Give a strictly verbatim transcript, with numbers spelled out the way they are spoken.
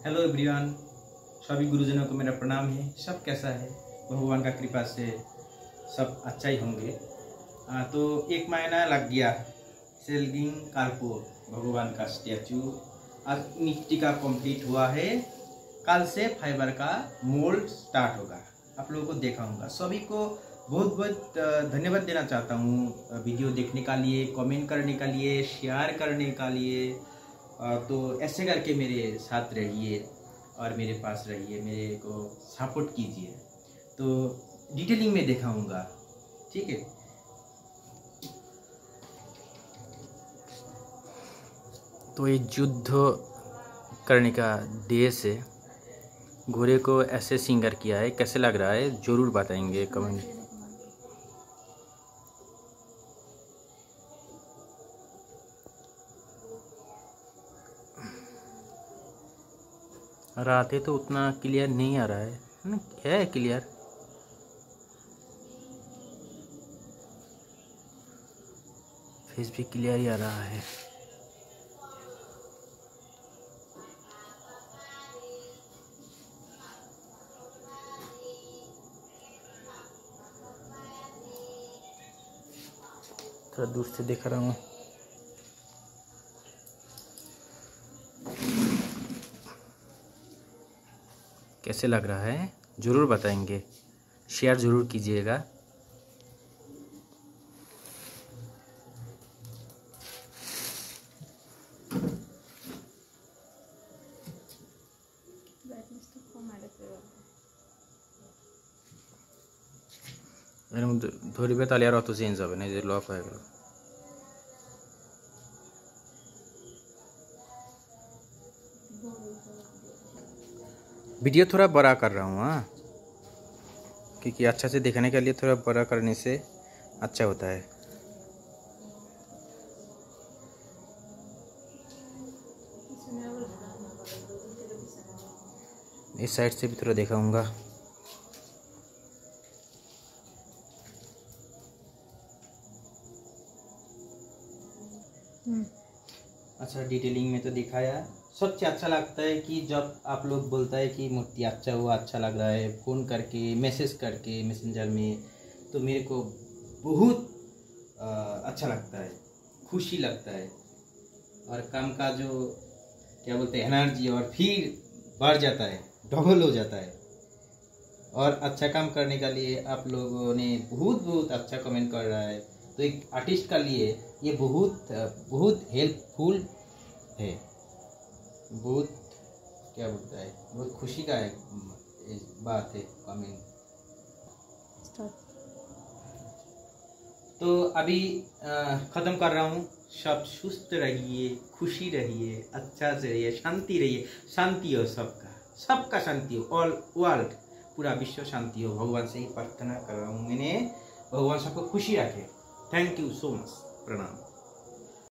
Hello everyone, सभी गुरुजनों को मेरा प्रणाम है। सब कैसा है? भगवान का कृपा से सब अच्छा ही होंगे। आ, तो एक महीना लग गया सेल्गिंग कार्पो भगवान का स्टैचू आज मिट्टी का कंप्लीट हुआ है। कल से फाइबर का मोल्ड स्टार्ट होगा। आप लोगों को दिखाऊंगा। सभी को बहुत बहुत धन्यवाद देना चाहता हूँ वीडियो देखने का लिए, कमेंट करने का लिए, शेयर करने का लिए। तो ऐसे करके मेरे साथ रहिए और मेरे पास रहिए, मेरे को सपोर्ट कीजिए। तो डिटेलिंग में दिखाऊंगा, ठीक है। तो ये युद्ध करने का देश है। घोड़े को ऐसे सिंगर किया है, कैसे लग रहा है जरूर बताएंगे कमेंट। रात है तो उतना क्लियर नहीं आ रहा है, है क्लियर। फेस भी क्लियर ही आ रहा है। थोड़ा दूर से देख रहा हूँ। कैसे लग रहा है ज़रूर बताएंगे, शेयर ज़रूर कीजिएगा। ধরিবে তাহলে আর অত চেঞ্জ হবে না, যে লক হয়ে গেল। वीडियो थोड़ा बड़ा कर रहा हूँ, हाँ, क्योंकि अच्छा से देखने के लिए थोड़ा बड़ा करने से अच्छा होता है। इस साइड से भी थोड़ा दिखाऊंगा। अच्छा, डिटेलिंग में तो दिखाया। सबसे अच्छा लगता है कि जब आप लोग बोलता है कि मूर्ति अच्छा हुआ, अच्छा लग रहा है, फ़ोन करके, मैसेज करके, मैसेंजर में, तो मेरे को बहुत आ, अच्छा लगता है, खुशी लगता है। और काम का जो क्या बोलते हैं एनर्जी और फिर बढ़ जाता है, डबल हो जाता है। और अच्छा काम करने के लिए आप लोगों ने बहुत बहुत अच्छा कमेंट कर रहा है, तो एक आर्टिस्ट का लिए ये बहुत बहुत हेल्पफुल है। बहुत क्या बोलता है, बहुत खुशी का एक बात है कमेंट। तो अभी ख़त्म कर रहा हूँ। सब सुस्त रहिए, खुशी रहिए, अच्छा से रहिए, शांति रहिए। शांति हो सबका, सबका शांति हो, ऑल वर्ल्ड, पूरा विश्व शांति हो। भगवान से ही प्रार्थना कर रहा हूँ मैंने, भगवान सबको खुशी रखे। Thank you so much. प्रणाम।